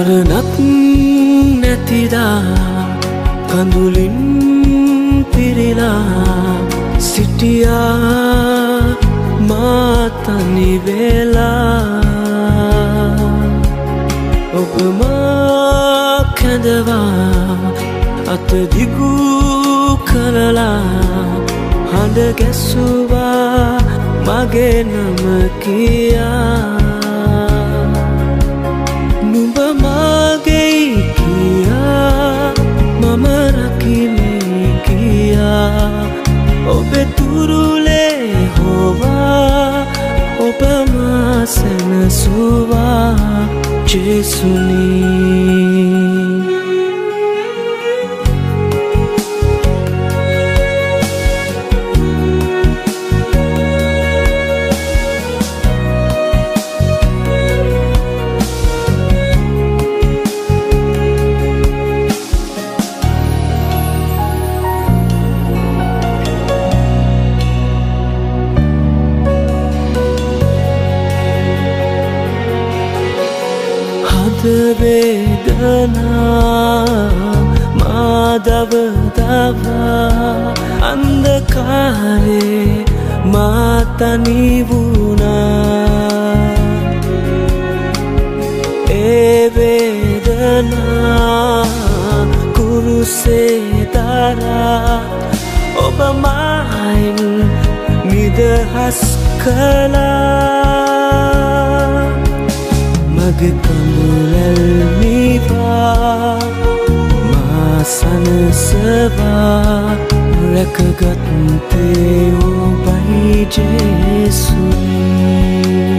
සරණක් නැතිදා කඳුලින් පිරිලා සිටියා මා තනි වෙලා ඔබ මා කැඳවා අත දිගු කරලා හඬ ගැසුවා මගේ නම කියා නුඹ මගේ කියා මම රකින්නේ කියා ඔබේ තුරුලේ හොවා ඔබ මා සැනසුවා ජේසුනී වේදනා මාදව දවා අන්ධකාරේ මා තනි වුණා ඒ වේදනා කුරුසේ දරා ඔබ මායින් නිදහස් කළා මගේ කඳුලැල් නිවා මා සනසවා රැකගත්තේ ඔබයි ජේසුනී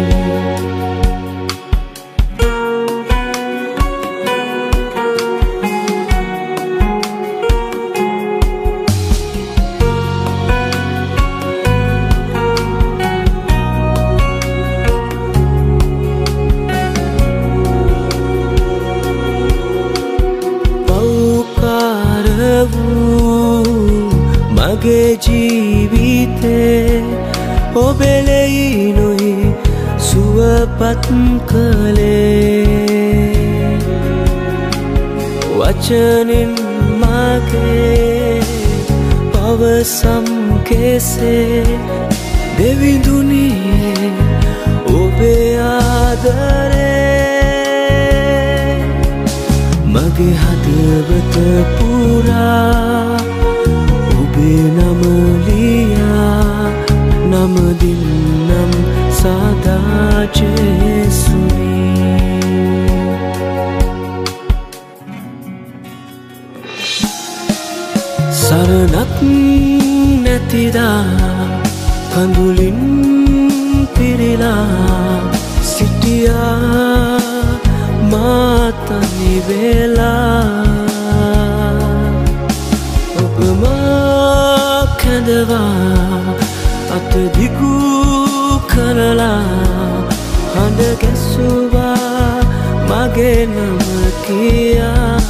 මගේ ජීවිතේ ඔබේ ලෙයිනුයි සුවපත් කළේ වචනින් මගේ පවසම් කෙසේ දෙවිඳුනියේ ඔබේ ආදරේ මගේ හදවත පුරා ඔබේ නම ලියා නම දින්නම් සදා ජේසුනී සරණක් නැතිදා කඳුලින් පිරිලා සිටියා මා තනි වෙලා ඔබ මා කැඳවා අත දිගු කරලා හඬ ගැසුවා මගේ නම කියා